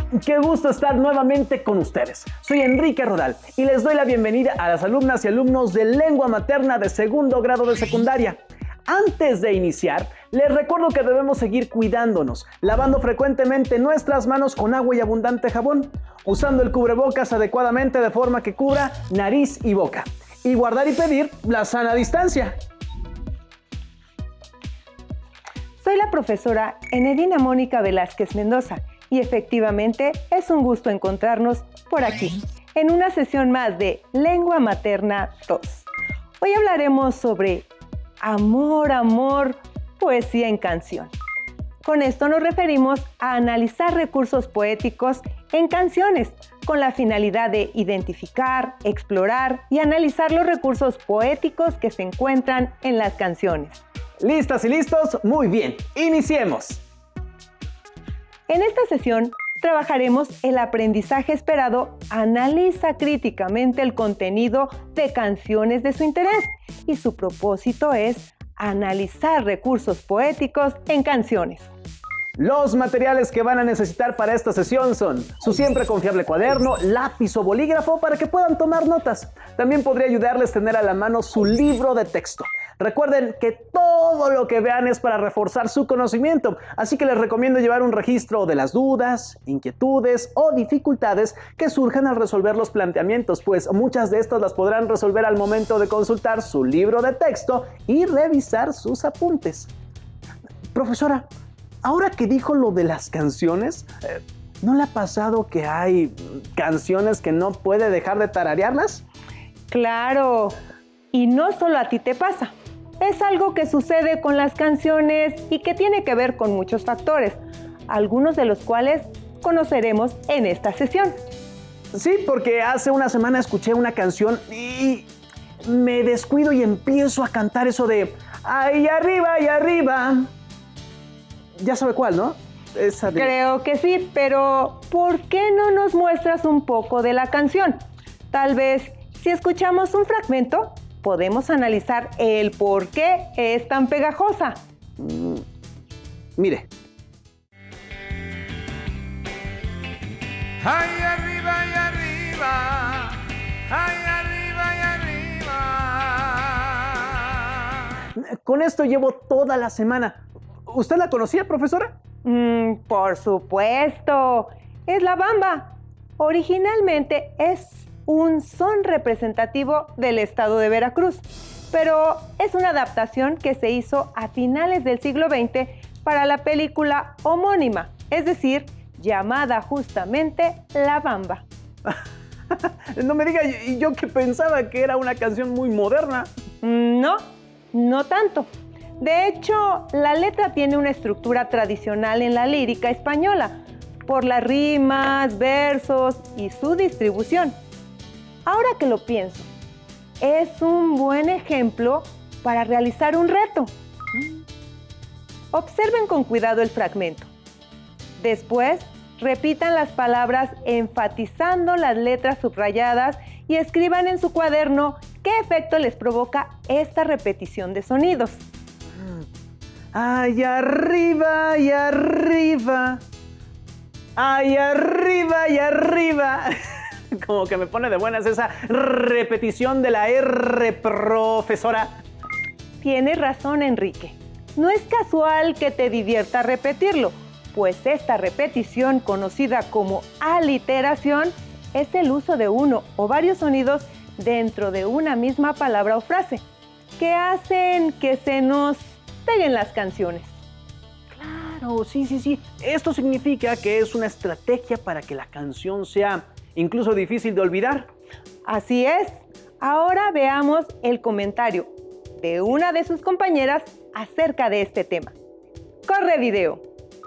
Qué gusto estar nuevamente con ustedes. Soy Enrique Rodal y les doy la bienvenida a las alumnas y alumnos de lengua materna de segundo grado de secundaria. Antes de iniciar, les recuerdo que debemos seguir cuidándonos, lavando frecuentemente nuestras manos con agua y abundante jabón, usando el cubrebocas adecuadamente de forma que cubra nariz y boca, y guardar y pedir la sana distancia. Soy la profesora Enedina Mónica Velázquez Mendoza y efectivamente es un gusto encontrarnos por aquí, en una sesión más de Lengua Materna 2. Hoy hablaremos sobre amor, poesía en canción. Con esto nos referimos a analizar recursos poéticos en canciones, con la finalidad de identificar, explorar y analizar los recursos poéticos que se encuentran en las canciones. ¿Listas y listos? Muy bien, iniciemos. En esta sesión trabajaremos el aprendizaje esperado. Analiza críticamente el contenido de canciones de su interés y su propósito es analizar recursos poéticos en canciones. Los materiales que van a necesitar para esta sesión son su siempre confiable cuaderno, lápiz o bolígrafo para que puedan tomar notas. También podría ayudarles tener a la mano su libro de texto. Recuerden que todo lo que vean es para reforzar su conocimiento, así que les recomiendo llevar un registro de las dudas, inquietudes o dificultades que surjan al resolver los planteamientos, pues muchas de estas las podrán resolver al momento de consultar su libro de texto y revisar sus apuntes. Profesora, ahora que dijo lo de las canciones, ¿no le ha pasado que hay canciones que no puede dejar de tararearlas? Claro, y no solo a ti te pasa. Es algo que sucede con las canciones y que tiene que ver con muchos factores, algunos de los cuales conoceremos en esta sesión. Sí, porque hace una semana escuché una canción y me descuido y empiezo a cantar eso de ahí arriba, ahí arriba. Ya sabe cuál, ¿no? Esa de... Creo que sí, pero ¿por qué no nos muestras un poco de la canción? Tal vez, si escuchamos un fragmento, podemos analizar el por qué es tan pegajosa. Mire. Ay, arriba y arriba, ay, arriba y arriba. Con esto llevo toda la semana. ¿Usted la conocía, profesora? Por supuesto, es la bamba. Originalmente es un son representativo del estado de Veracruz, pero es una adaptación que se hizo a finales del siglo XX para la película homónima, es decir, llamada justamente La Bamba. No me diga, yo que pensaba que era una canción muy moderna. No tanto. De hecho, la letra tiene una estructura tradicional en la lírica española, por las rimas, versos y su distribución. Ahora que lo pienso, es un buen ejemplo para realizar un reto. Observen con cuidado el fragmento. Después, repitan las palabras enfatizando las letras subrayadas y escriban en su cuaderno qué efecto les provoca esta repetición de sonidos. Ay, arriba y arriba. Ay, arriba y arriba. Como que me pone de buenas esa repetición de la R, profesora. Tienes razón, Enrique. No es casual que te divierta repetirlo, pues esta repetición, conocida como aliteración, es el uso de uno o varios sonidos dentro de una misma palabra o frase, que hacen que se nos peguen las canciones. Claro, sí. Esto significa que es una estrategia para que la canción sea incluso difícil de olvidar. Así es. Ahora veamos el comentario de una de sus compañeras acerca de este tema. ¡Corre video!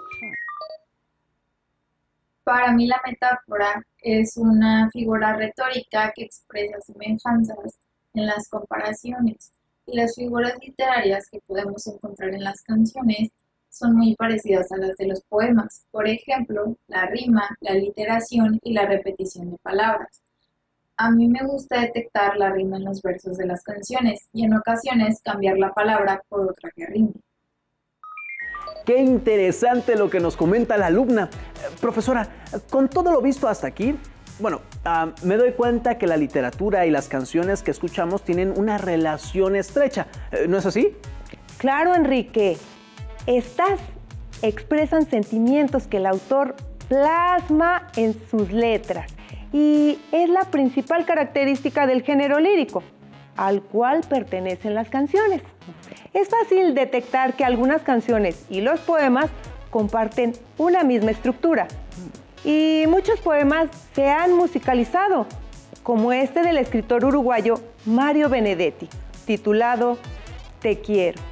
Para mí la metáfora es una figura retórica que expresa semejanzas en las comparaciones, y las figuras literarias que podemos encontrar en las canciones son muy parecidas a las de los poemas. Por ejemplo, la rima, la aliteración y la repetición de palabras. A mí me gusta detectar la rima en los versos de las canciones y en ocasiones cambiar la palabra por otra que rime. Qué interesante lo que nos comenta la alumna. Profesora, con todo lo visto hasta aquí, me doy cuenta que la literatura y las canciones que escuchamos tienen una relación estrecha. ¿No es así? Claro, Enrique. Estas expresan sentimientos que el autor plasma en sus letras y es la principal característica del género lírico, al cual pertenecen las canciones. Es fácil detectar que algunas canciones y los poemas comparten una misma estructura y muchos poemas se han musicalizado, como este del escritor uruguayo Mario Benedetti, titulado Te quiero.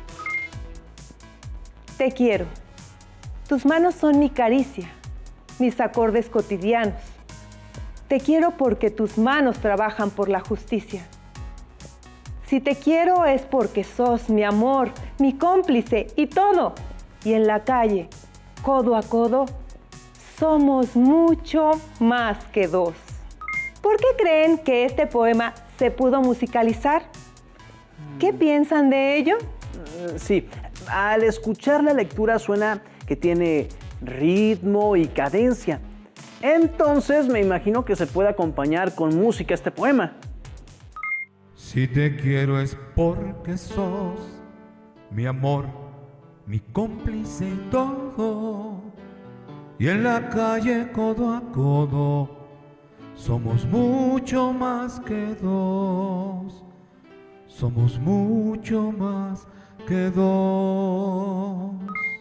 Te quiero. Tus manos son mi caricia, mis acordes cotidianos. Te quiero porque tus manos trabajan por la justicia. Si te quiero es porque sos mi amor, mi cómplice y todo. Y en la calle, codo a codo, somos mucho más que dos. ¿Por qué creen que este poema se pudo musicalizar? ¿Qué piensan de ello? Sí, al escuchar la lectura suena que tiene ritmo y cadencia. Entonces me imagino que se puede acompañar con música este poema. Si te quiero es porque sos mi amor, mi cómplice y todo. Y en la calle codo a codo somos mucho más que dos. Somos mucho más que dos.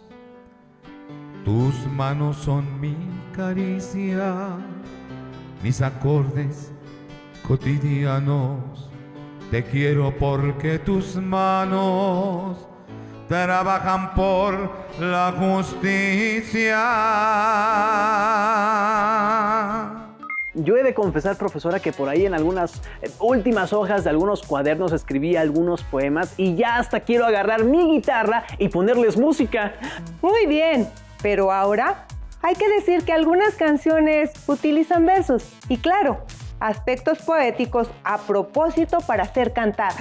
Tus manos son mi caricia, mis acordes cotidianos. Te quiero porque tus manos trabajan por la justicia. Yo he de confesar, profesora, que por ahí en algunas últimas hojas de algunos cuadernos escribí algunos poemas y ya hasta quiero agarrar mi guitarra y ponerles música. Muy bien, pero ahora hay que decir que algunas canciones utilizan versos y claro, aspectos poéticos a propósito para ser cantadas.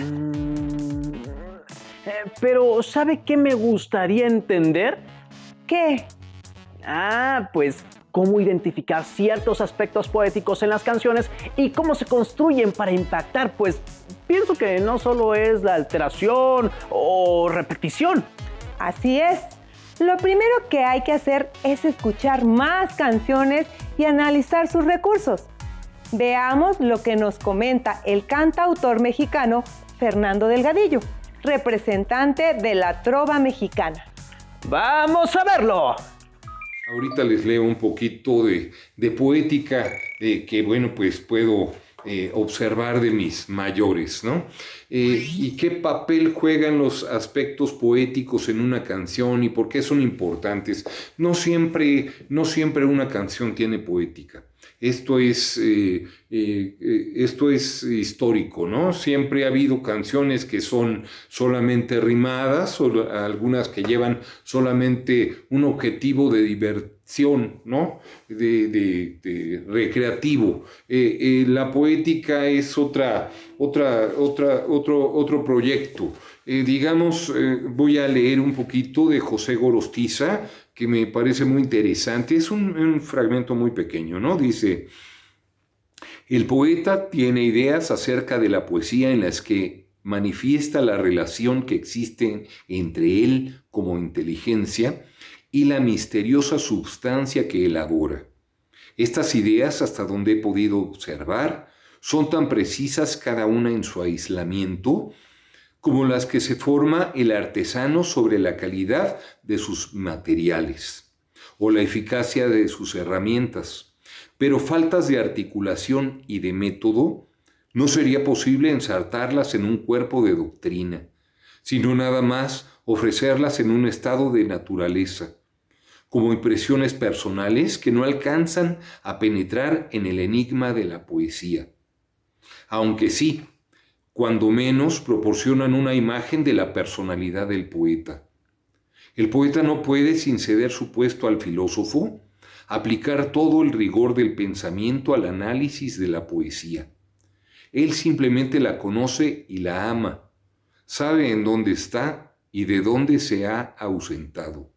Pero ¿sabe qué me gustaría entender? ¿Qué? Pues cómo identificar ciertos aspectos poéticos en las canciones y cómo se construyen para impactar, pues pienso que no solo es la alteración o repetición. Así es. Lo primero que hay que hacer es escuchar más canciones y analizar sus recursos. Veamos lo que nos comenta el cantautor mexicano Fernando Delgadillo, representante de la trova mexicana. ¡Vamos a verlo! Ahorita les leo un poquito de poética que, bueno, pues puedo observar de mis mayores, ¿no? Y qué papel juegan los aspectos poéticos en una canción y por qué son importantes. No siempre una canción tiene poética. Esto es histórico, ¿no? Siempre ha habido canciones que son solamente rimadas o algunas que llevan solamente un objetivo de diversión, ¿no? De recreativo. La poética es otro proyecto. Voy a leer un poquito de José Gorostiza, que me parece muy interesante. Es un fragmento muy pequeño, ¿no? Dice: el poeta tiene ideas acerca de la poesía en las que manifiesta la relación que existe entre él como inteligencia y la misteriosa substancia que elabora. Estas ideas, hasta donde he podido observar, son tan precisas cada una en su aislamiento como las que se forma el artesano sobre la calidad de sus materiales o la eficacia de sus herramientas. Pero faltas de articulación y de método, no sería posible ensartarlas en un cuerpo de doctrina, sino nada más ofrecerlas en un estado de naturaleza, como impresiones personales que no alcanzan a penetrar en el enigma de la poesía. Aunque sí, cuando menos proporcionan una imagen de la personalidad del poeta. El poeta no puede, sin ceder su puesto al filósofo, aplicar todo el rigor del pensamiento al análisis de la poesía. Él simplemente la conoce y la ama, sabe en dónde está y de dónde se ha ausentado.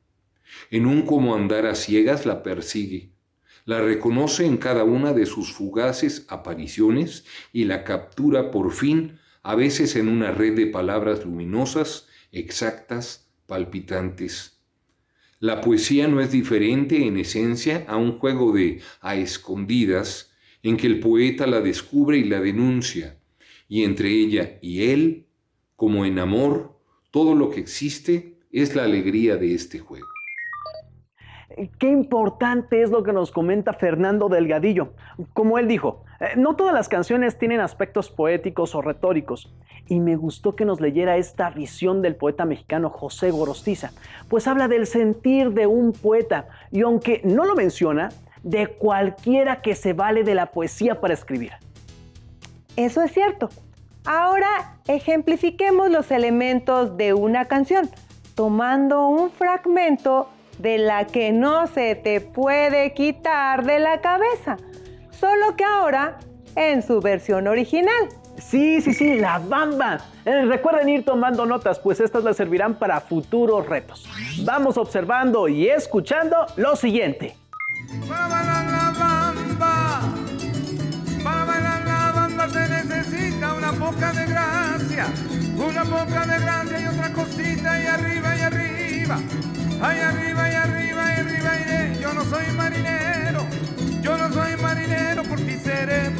En un como andar a ciegas la persigue, la reconoce en cada una de sus fugaces apariciones y la captura por fin, a veces en una red de palabras luminosas, exactas, palpitantes. La poesía no es diferente en esencia a un juego de a escondidas en que el poeta la descubre y la denuncia, y entre ella y él, como en amor, todo lo que existe es la alegría de este juego. Qué importante es lo que nos comenta Fernando Delgadillo. Como él dijo, no todas las canciones tienen aspectos poéticos o retóricos. Y me gustó que nos leyera esta visión del poeta mexicano José Gorostiza, pues habla del sentir de un poeta y, aunque no lo menciona, de cualquiera que se vale de la poesía para escribir. Eso es cierto. Ahora ejemplifiquemos los elementos de una canción, tomando un fragmento de la que no se te puede quitar de la cabeza, solo que ahora en su versión original. Sí, La Bamba. Recuerden ir tomando notas, pues estas les servirán para futuros retos. Vamos observando y escuchando lo siguiente. Para bailar la bamba, para bailar la bamba se necesita una poca de gracia y otra cosita y arriba, ay arriba, iré. Yo no soy marinero, por ti seré.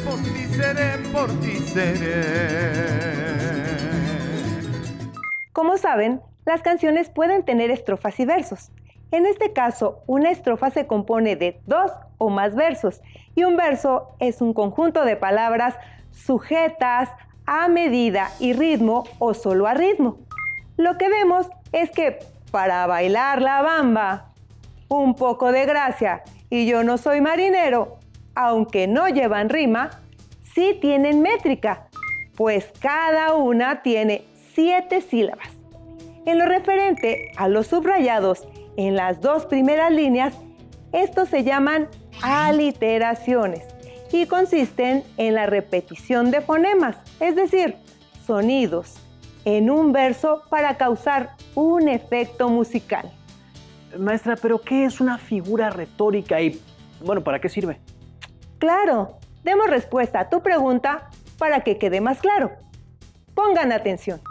Como saben, las canciones pueden tener estrofas y versos. En este caso, una estrofa se compone de 2 o más versos y un verso es un conjunto de palabras sujetas a medida y ritmo o solo a ritmo. Lo que vemos es que para bailar la bamba, un poco de gracia y yo no soy marinero, aunque no llevan rima, sí tienen métrica, pues cada una tiene 7 sílabas. En lo referente a los subrayados en las 2 primeras líneas, estos se llaman aliteraciones y consisten en la repetición de fonemas, es decir, sonidos, en un verso para causar un efecto musical. Maestra, ¿pero qué es una figura retórica y, para qué sirve? Claro, demos respuesta a tu pregunta para que quede más claro. Pongan atención.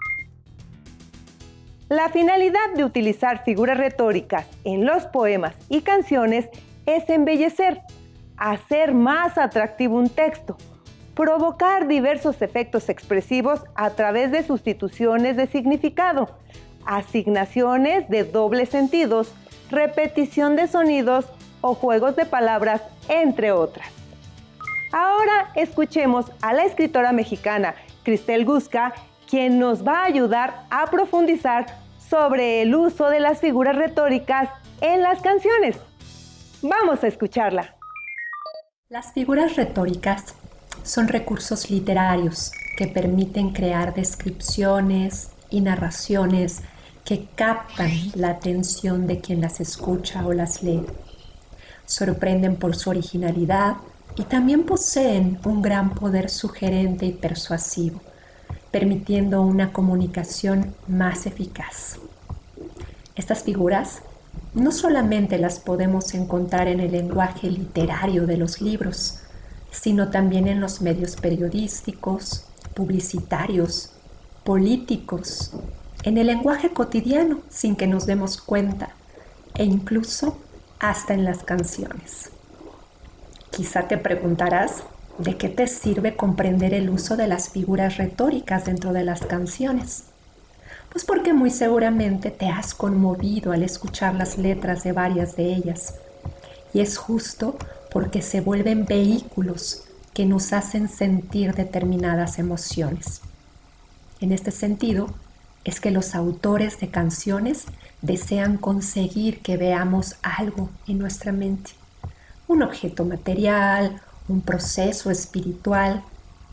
La finalidad de utilizar figuras retóricas en los poemas y canciones es embellecer, hacer más atractivo un texto, provocar diversos efectos expresivos a través de sustituciones de significado, asignaciones de dobles sentidos, repetición de sonidos o juegos de palabras, entre otras. Ahora escuchemos a la escritora mexicana Cristel Gusca, quien nos va a ayudar a profundizar sobre el uso de las figuras retóricas en las canciones. Vamos a escucharla. Las figuras retóricas son recursos literarios que permiten crear descripciones y narraciones que captan la atención de quien las escucha o las lee. Sorprenden por su originalidad y también poseen un gran poder sugerente y persuasivo, permitiendo una comunicación más eficaz. Estas figuras no solamente las podemos encontrar en el lenguaje literario de los libros, sino también en los medios periodísticos, publicitarios, políticos, en el lenguaje cotidiano sin que nos demos cuenta, e incluso hasta en las canciones. Quizá te preguntarás de qué te sirve comprender el uso de las figuras retóricas dentro de las canciones. Pues porque muy seguramente te has conmovido al escuchar las letras de varias de ellas. Y es justo porque se vuelven vehículos que nos hacen sentir determinadas emociones. En este sentido, es que los autores de canciones desean conseguir que veamos algo en nuestra mente. Un objeto material, un proceso espiritual.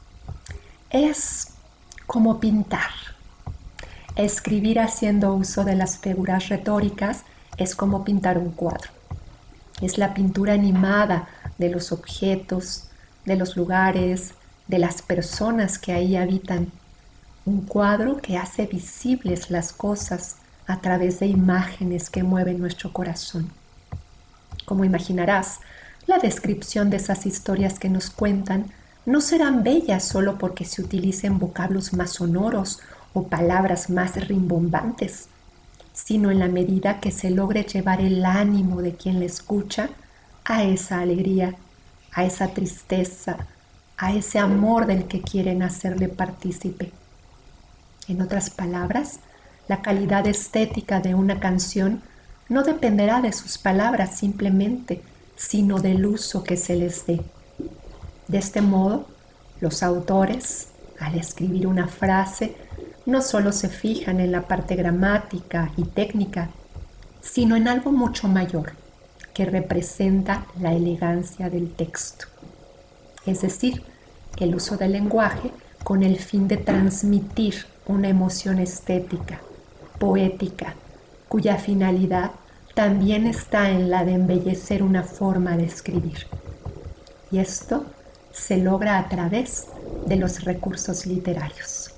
Es como pintar. Escribir haciendo uso de las figuras retóricas es como pintar un cuadro. Es la pintura animada de los objetos, de los lugares, de las personas que ahí habitan. Un cuadro que hace visibles las cosas a través de imágenes que mueven nuestro corazón. Como imaginarás, la descripción de esas historias que nos cuentan no serán bellas solo porque se utilicen vocablos más sonoros o palabras más rimbombantes, sino en la medida que se logre llevar el ánimo de quien la escucha a esa alegría, a esa tristeza, a ese amor del que quieren hacerle partícipe. En otras palabras, la calidad estética de una canción no dependerá de sus palabras simplemente, sino del uso que se les dé. De este modo, los autores, al escribir una frase, no solo se fijan en la parte gramática y técnica, sino en algo mucho mayor, que representa la elegancia del texto. Es decir, el uso del lenguaje con el fin de transmitir una emoción estética, poética, cuya finalidad también está en la de embellecer una forma de escribir. Y esto se logra a través de los recursos literarios.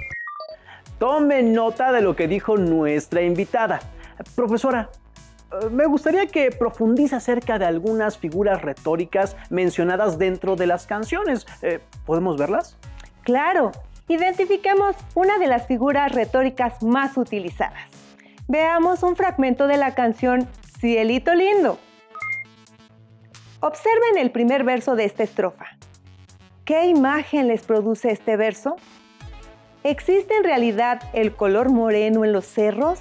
Tome nota de lo que dijo nuestra invitada. Profesora, me gustaría que profundice acerca de algunas figuras retóricas mencionadas dentro de las canciones. ¿Podemos verlas? Claro, identifiquemos una de las figuras retóricas más utilizadas. Veamos un fragmento de la canción Cielito Lindo. Observen el primer verso de esta estrofa. ¿Qué imagen les produce este verso? ¿Existe en realidad el color moreno en los cerros?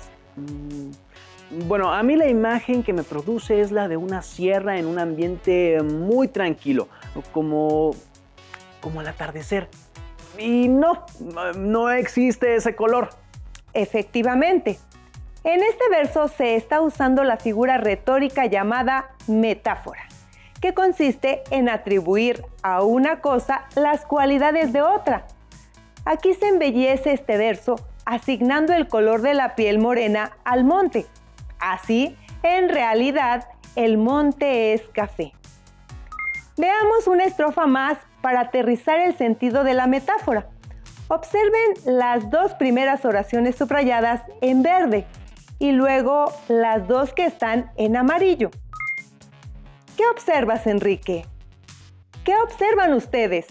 Bueno, a mí la imagen que me produce es la de una sierra en un ambiente muy tranquilo, como el atardecer. Y no existe ese color. Efectivamente. En este verso se está usando la figura retórica llamada metáfora, que consiste en atribuir a una cosa las cualidades de otra. Aquí se embellece este verso asignando el color de la piel morena al monte. Así, en realidad, el monte es café. Veamos una estrofa más para aterrizar el sentido de la metáfora. Observen las dos primeras oraciones subrayadas en verde y luego las dos que están en amarillo. ¿Qué observas, Enrique? ¿Qué observan ustedes?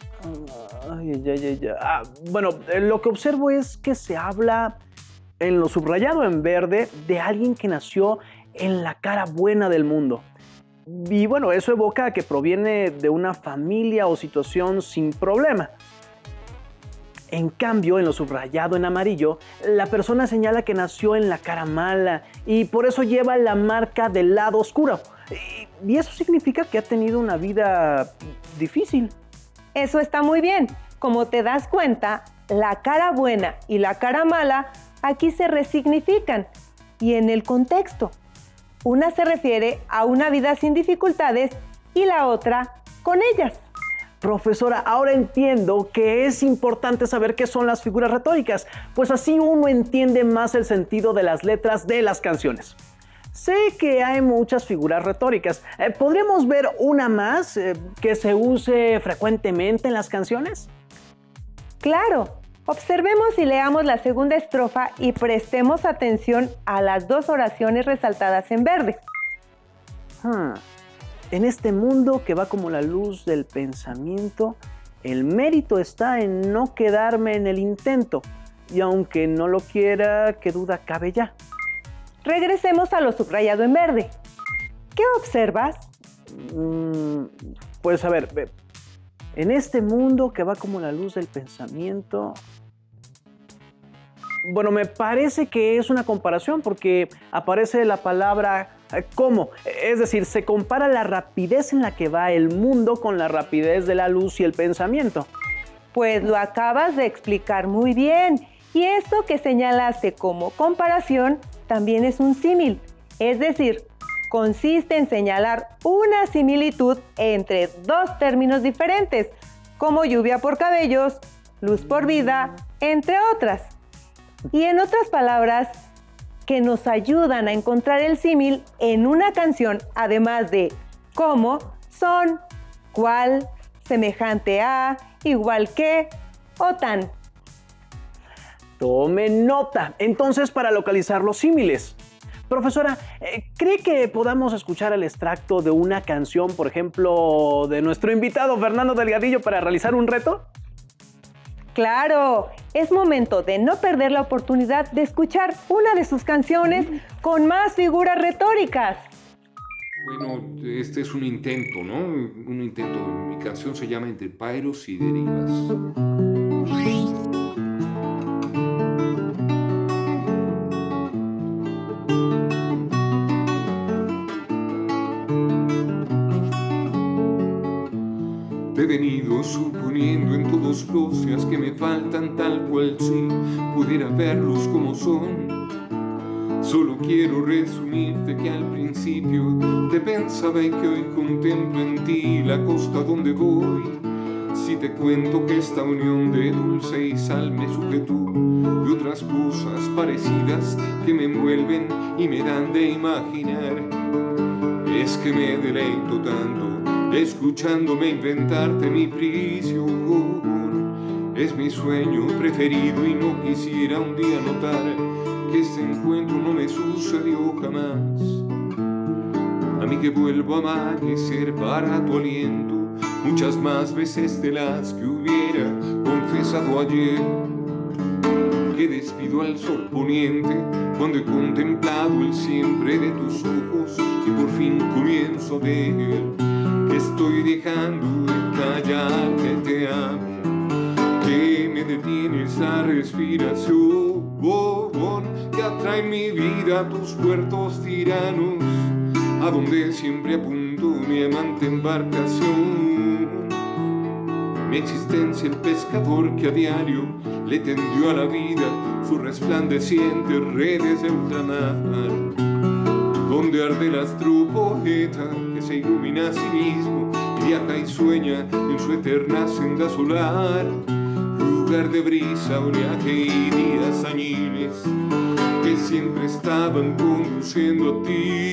Bueno, lo que observo es que se habla en lo subrayado en verde de alguien que nació en la cara buena del mundo. Y bueno, eso evoca que proviene de una familia o situación sin problema. En cambio, en lo subrayado en amarillo, la persona señala que nació en la cara mala y por eso lleva la marca del lado oscuro. Y eso significa que ha tenido una vida difícil. Eso está muy bien. Como te das cuenta, la cara buena y la cara mala aquí se resignifican y en el contexto. Una se refiere a una vida sin dificultades y la otra con ellas. Profesora, ahora entiendo que es importante saber qué son las figuras retóricas, pues así uno entiende más el sentido de las letras de las canciones. Sé que hay muchas figuras retóricas. ¿Podríamos ver una más que se use frecuentemente en las canciones? Claro. Observemos y leamos la segunda estrofa y prestemos atención a las dos oraciones resaltadas en verde. En este mundo que va como la luz del pensamiento, el mérito está en no quedarme en el intento, y aunque no lo quiera, ¿qué duda cabe ya? Regresemos a lo subrayado en verde. ¿Qué observas? Pues a ver, en este mundo que va como la luz del pensamiento... Bueno, me parece que es una comparación porque aparece la palabra ¿cómo? Es decir, se compara la rapidez en la que va el mundo con la rapidez de la luz y el pensamiento. Pues lo acabas de explicar muy bien. Y esto que señalaste como comparación también es un símil. Es decir, consiste en señalar una similitud entre dos términos diferentes, como lluvia por cabellos, luz por vida, entre otras. Y en otras palabras, que nos ayudan a encontrar el símil en una canción, además de cómo, son, cuál, semejante a, igual que o tan. Tome nota. Entonces, para localizar los símiles. Profesora, ¿cree que podamos escuchar el extracto de una canción, por ejemplo, de nuestro invitado Fernando Delgadillo para realizar un reto? ¡Claro! Es momento de no perder la oportunidad de escuchar una de sus canciones con más figuras retóricas. Bueno, este es un intento, ¿no? Un intento. Mi canción se llama Entre Pairos y Derivas. He venido suponiendo en todos los días que me faltan tal cual si pudiera verlos como son. Solo quiero resumirte que al principio te pensaba y que hoy contemplo en ti la costa donde voy. Si te cuento que esta unión de dulce y sal me sujetó y otras cosas parecidas que me envuelven y me dan de imaginar, es que me deleito tanto escuchándome inventarte mi prisión. Es mi sueño preferido y no quisiera un día notar que este encuentro no me sucedió jamás. A mí que vuelvo a amanecer para tu aliento muchas más veces de las que hubiera confesado ayer. Que despido al sol poniente cuando he contemplado el siempre de tus ojos y por fin comienzo a ver que estoy dejando de callar que te amo, que me detienes la respiración, que atrae mi vida a tus puertos tiranos, a donde siempre apunto mi amante embarcación. Mi existencia el pescador que a diario le tendió a la vida sus resplandecientes redes de ultramar, donde arde el astro poeta que se ilumina a sí mismo y viaja y sueña en su eterna senda solar, lugar de brisa, oleaje y días añiles que siempre estaban conduciendo a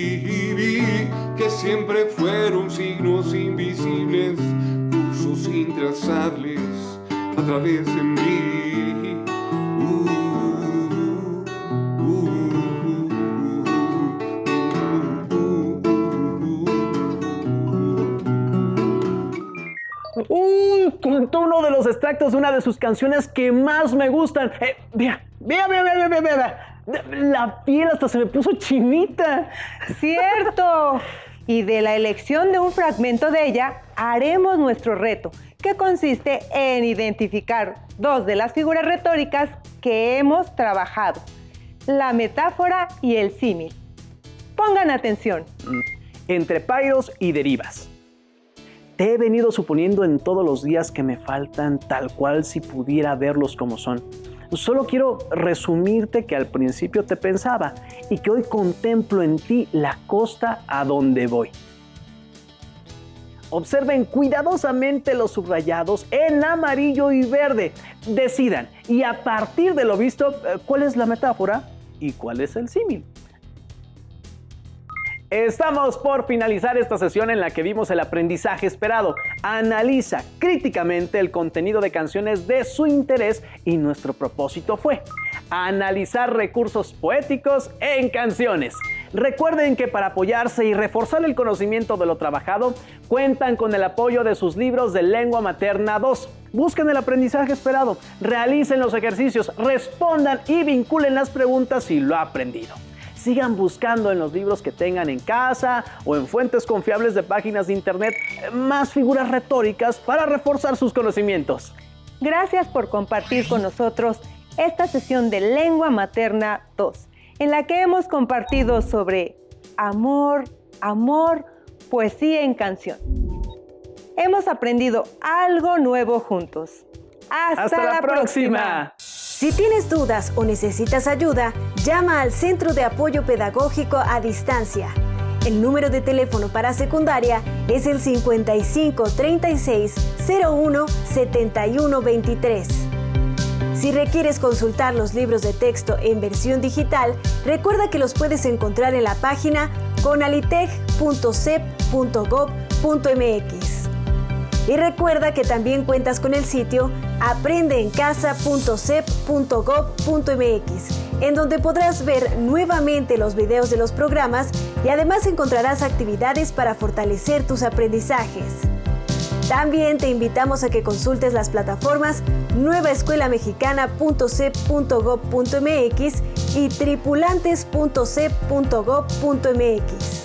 ti, que siempre fueron signos invisibles, cursos intrazables a través de mí. Contó uno de los extractos de una de sus canciones que más me gustan. Vea. La piel hasta se me puso chinita. ¡Cierto! Y de la elección de un fragmento de ella, haremos nuestro reto, que consiste en identificar dos de las figuras retóricas que hemos trabajado: la metáfora y el símil. Pongan atención. Entre pairos y derivas. Te he venido suponiendo en todos los días que me faltan tal cual si pudiera verlos como son. Solo quiero resumirte que al principio te pensaba y que hoy contemplo en ti la costa a donde voy. Observen cuidadosamente los subrayados en amarillo y verde. Decidan, y a partir de lo visto, ¿cuál es la metáfora y cuál es el símil? Estamos por finalizar esta sesión en la que vimos el aprendizaje esperado. Analiza críticamente el contenido de canciones de su interés y nuestro propósito fue analizar recursos poéticos en canciones. Recuerden que para apoyarse y reforzar el conocimiento de lo trabajado, cuentan con el apoyo de sus libros de Lengua Materna 2. Busquen el aprendizaje esperado, realicen los ejercicios, respondan y vinculen las preguntas si lo ha aprendido. Sigan buscando en los libros que tengan en casa o en fuentes confiables de páginas de internet más figuras retóricas para reforzar sus conocimientos. Gracias por compartir con nosotros esta sesión de Lengua Materna 2, en la que hemos compartido sobre amor, poesía en canción. Hemos aprendido algo nuevo juntos. ¡Hasta la próxima! Si tienes dudas o necesitas ayuda, llama al Centro de Apoyo Pedagógico a Distancia. El número de teléfono para secundaria es el 55 36 01 71 23. Si requieres consultar los libros de texto en versión digital, recuerda que los puedes encontrar en la página conaliteg.cep.gov.mx. Y recuerda que también cuentas con el sitio aprendeencasa.cep.gov.mx, en donde podrás ver nuevamente los videos de los programas y además encontrarás actividades para fortalecer tus aprendizajes. También te invitamos a que consultes las plataformas nuevaescuelamexicana.cep.gov.mx y tripulantes.cep.gov.mx.